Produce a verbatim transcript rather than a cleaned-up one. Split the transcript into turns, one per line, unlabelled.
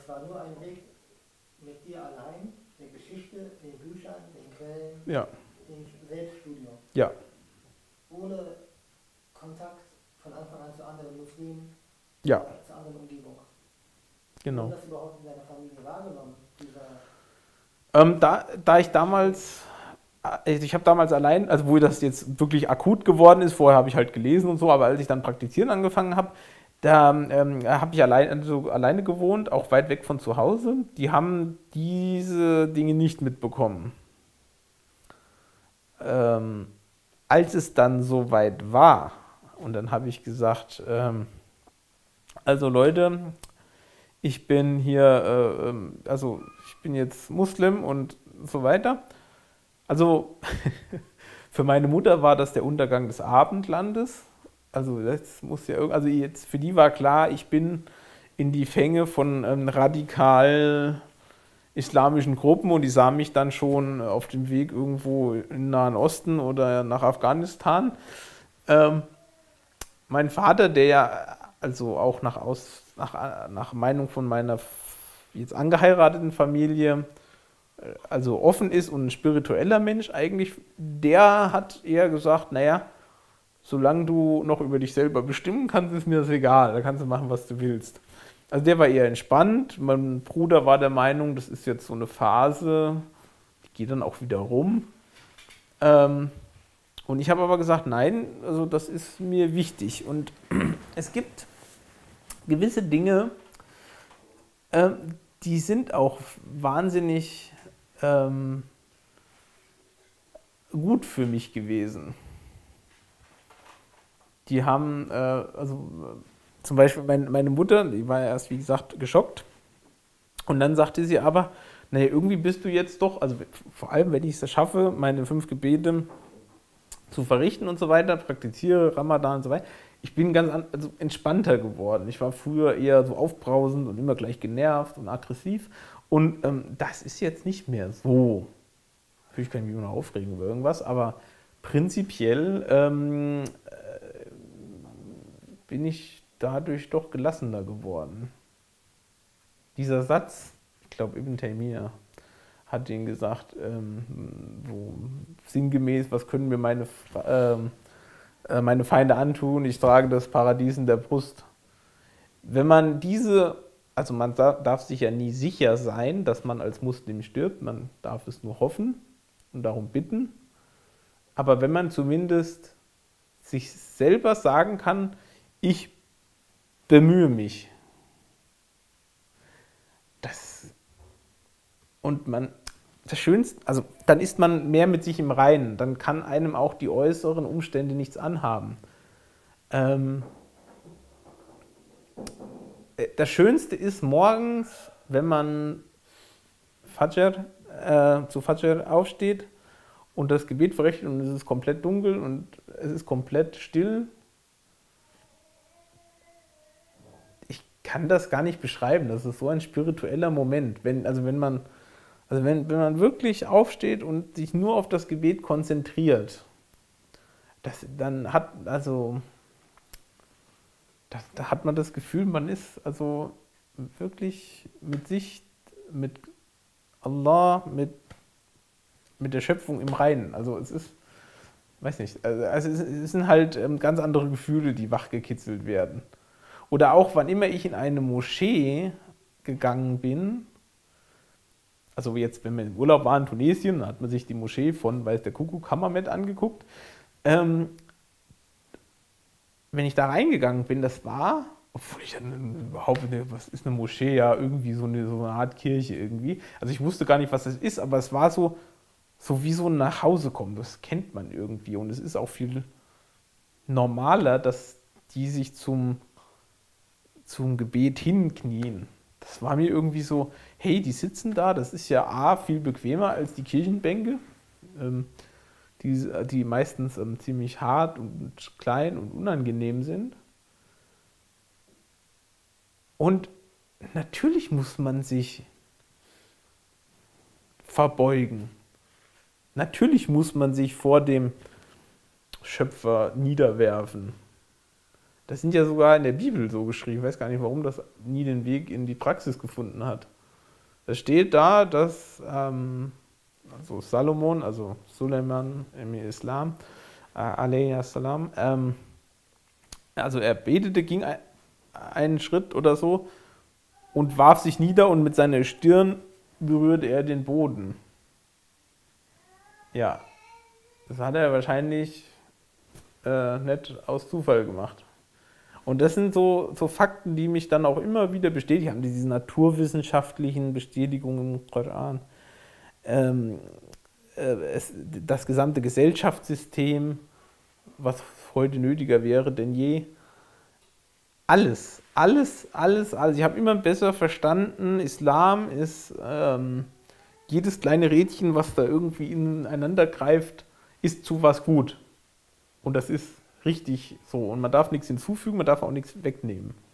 Das war nur ein Weg mit dir allein, der Geschichte, den Büchern, den Quellen,
Ja.
dem Selbststudium.
Ja.
Ohne Kontakt von Anfang an zu anderen Muslimen,
Ja.
zur anderen Umgebung.
Genau.
Wurde das überhaupt in deiner Familie wahrgenommen? Dieser
Ähm, da, da ich damals, also ich habe damals allein, also wo das jetzt wirklich akut geworden ist, vorher habe ich halt gelesen und so, aber als ich dann praktizieren angefangen habe, da ähm, habe ich allein, also alleine gewohnt, auch weit weg von zu Hause. Die haben diese Dinge nicht mitbekommen. Ähm, als es dann soweit war, und dann habe ich gesagt, ähm, also Leute, ich bin hier, äh, ähm, also ich bin jetzt Muslim und so weiter. Also für meine Mutter war das der Untergang des Abendlandes. Also das muss ja irg- also jetzt für die war klar, ich bin in die Fänge von ähm, radikal islamischen Gruppen und die sah mich dann schon auf dem Weg irgendwo im Nahen Osten oder nach Afghanistan. Ähm, mein Vater, der ja also auch nach, Aus, nach, nach Meinung von meiner jetzt angeheirateten Familie also offen ist und ein spiritueller Mensch eigentlich, der hat eher gesagt, naja, solange du noch über dich selber bestimmen kannst, ist mir das egal, da kannst du machen, was du willst. Also der war eher entspannt, mein Bruder war der Meinung, das ist jetzt so eine Phase, die geht dann auch wieder rum. Ähm, und ich habe aber gesagt, nein, also das ist mir wichtig. Und es gibt gewisse Dinge, ähm, die sind auch wahnsinnig ähm, gut für mich gewesen. Die haben, äh, also äh, zum Beispiel mein, meine Mutter, die war ja erst, wie gesagt, geschockt. Und dann sagte sie aber, naja, irgendwie bist du jetzt doch, also vor allem, wenn ich es schaffe, meine fünf Gebete zu verrichten und so weiter, praktiziere Ramadan und so weiter, ich bin ganz an, also entspannter geworden. Ich war früher eher so aufbrausend und immer gleich genervt und aggressiv. Und ähm, das ist jetzt nicht mehr so. Natürlich kann ich mich immer noch aufregen über irgendwas, aber prinzipiell ähm, äh, bin ich dadurch doch gelassener geworden. Dieser Satz, ich glaube Ibn Taymiyyah hat ihn gesagt, ähm, so sinngemäß, was können mir meine, ähm, äh, meine Feinde antun? Ich trage das Paradies in der Brust. Wenn man diese, also man darf sich ja nie sicher sein, dass man als Muslim stirbt, man darf es nur hoffen und darum bitten. Aber wenn man zumindest sich selber sagen kann, ich bemühe mich, das und man, das Schönste, also dann ist man mehr mit sich im Reinen, dann kann einem auch die äußeren Umstände nichts anhaben. Ähm, das Schönste ist morgens, wenn man Fajr, äh, zu Fajr aufsteht und das Gebet verrichtet und es ist komplett dunkel und es ist komplett still. Ich kann das gar nicht beschreiben, das ist so ein spiritueller Moment, wenn, also wenn man Also wenn, wenn man wirklich aufsteht und sich nur auf das Gebet konzentriert, das, dann hat also das, da hat man das Gefühl, man ist also wirklich mit sich, mit Allah, mit, mit der Schöpfung im Reinen. Also es ist, weiß nicht, also es, es sind halt ganz andere Gefühle, die wachgekitzelt werden. Oder auch, wann immer ich in eine Moschee gegangen bin, also jetzt, wenn wir im Urlaub waren in Tunesien, hat man sich die Moschee von, weiß der Kuckuck, Hammamet angeguckt. Ähm, wenn ich da reingegangen bin, das war, obwohl ich dann überhaupt, was ist eine Moschee, ja, irgendwie so eine, so eine Art Kirche irgendwie. Also ich wusste gar nicht, was das ist, aber es war so, so wie so ein Nachhausekommen, das kennt man irgendwie. Und es ist auch viel normaler, dass die sich zum, zum Gebet hinknien. Das war mir irgendwie so, hey, die sitzen da, das ist ja A, viel bequemer als die Kirchenbänke, ähm, die, die meistens ähm, ziemlich hart und klein und unangenehm sind. Und natürlich muss man sich verbeugen. Natürlich muss man sich vor dem Schöpfer niederwerfen. Das sind ja sogar in der Bibel so geschrieben. Ich weiß gar nicht, warum das nie den Weg in die Praxis gefunden hat. Es steht da, dass ähm, also Salomon, also Suleiman im Islam, äh, alaihi salam, ähm, also er betete, ging ein, einen Schritt oder so und warf sich nieder und mit seiner Stirn berührte er den Boden. Ja, das hat er wahrscheinlich äh, nicht aus Zufall gemacht. Und das sind so, so Fakten, die mich dann auch immer wieder bestätigen haben, diese naturwissenschaftlichen Bestätigungen im Koran. Ähm, äh, es, das gesamte Gesellschaftssystem, was heute nötiger wäre denn je. Alles, alles, alles, alles. Ich habe immer besser verstanden, Islam ist ähm, jedes kleine Rädchen, was da irgendwie ineinander greift, ist zu was gut. Und das ist richtig so. Und man darf nichts hinzufügen, man darf auch nichts wegnehmen.